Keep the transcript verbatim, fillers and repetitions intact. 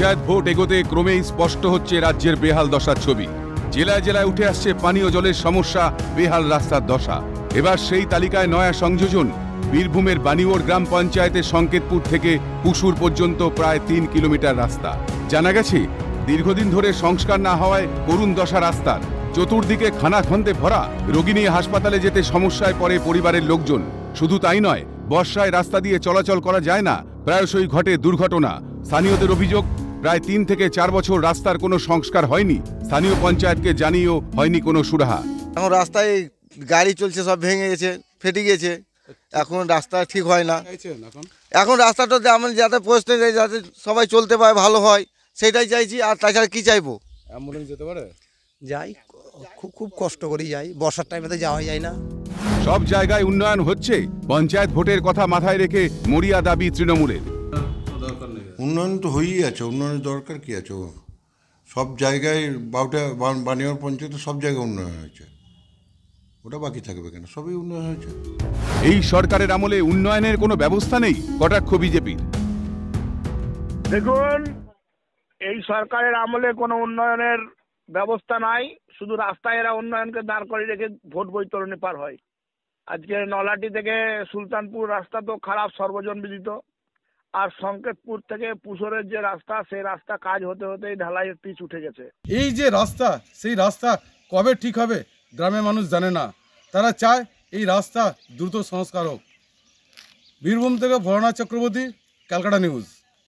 Panchayat vote এগোতে ক্রমেই স্পষ্ট হচ্ছে রাজ্যের বেহাল দশার ছবি। জেলায় জেলায় উঠে আসছে পানীয় জলের সমস্যা, বেহাল রাস্তার দশা। এবার সেই তালিকায় নয়া সংযোজন, বীরভূমের বানিওর গ্রাম পঞ্চায়েতের সংকেতপুর থেকে পুশুর পর্যন্ত প্রায় তিন কিলোমিটার রাস্তা। জানা গেছে, দীর্ঘদিন ধরে সংস্কার না হওয়ায় করুণ দশা রাস্তার। চতুর্দিকে খানাখন্দে ভরা, রোগী নিয়ে হাসপাতালে যেতে সমস্যায় পড়ে পরিবারের লোকজন। শুধু তাই নয়, বর্ষায় রাস্তা দিয়ে চলাচল করা যায় না, প্রায়শই ঘটে দুর্ঘটনা। স্থানীয়দের অভিযোগ, প্রায় তিন থেকে চার বছর রাস্তার কোনো সংস্কার হয়নি। স্থানীয় পঞ্চায়েতকে জানিয়েও হয়নি কোনো সুরাহা। এখন রাস্তায় গাড়ি চলছে, সব ভেঙে গেছে, ফেটে গেছে। এখন রাস্তা ঠিক হয় না। এখন রাস্তাটা যেমন যাতে পৌঁছতে যায়, যাতে সবাই চলতে পারে, ভালো হয়, সেটাই চাইছি। আর তাছাড়া কি চাইবো? অ্যাম্বুলেন্স যেতে পারে? যাই, খুব খুব কষ্ট করে যাই, বর্ষার টাইমে তো যাওয়া যায় না। সব জায়গায় উন্নয়ন হচ্ছে, পঞ্চায়েত ভোটের কথা মাথায় রেখে মরিয়া দাবি তৃণমূলের। উন্নয়ন তো হয়েই আছে, উন্নয়নের দরকার কি আছে? সব জায়গায় বাউটা বানিয়ার পঞ্চায়েতে সব জায়গায় উন্নয়ন হয়েছে, ওটা বাকি থাকবে কেন? সবই উন্নয়ন হয়েছে। এই সরকারের আমলে উন্নয়নের কোনো ব্যবস্থা নেই, কটাক্ষ বিজেপির। দেখুন, এই সরকারের আমলে কোনো উন্নয়নের ব্যবস্থা নাই, শুধু রাস্তায় এরা উন্নয়নকে দাঁড় করে রেখে ভোট বৈতরণী পার হয়। আজকে নলাটি থেকে সুলতানপুর রাস্তা তো খারাপ, সর্বজন বিদিত। আর সংকেতপুর থেকে পুষরের যে রাস্তা, সেই রাস্তা কাজ হতে হতে ঢালাইয়ের পিচ উঠে গেছে। এই যে রাস্তা, সেই রাস্তা কবে ঠিক হবে গ্রামের মানুষ জানে না। তারা চায় এই রাস্তা দ্রুত সংস্কার হোক। বীরভূম থেকে ভরণা চক্রবর্তী, ক্যালকাটা নিউজ।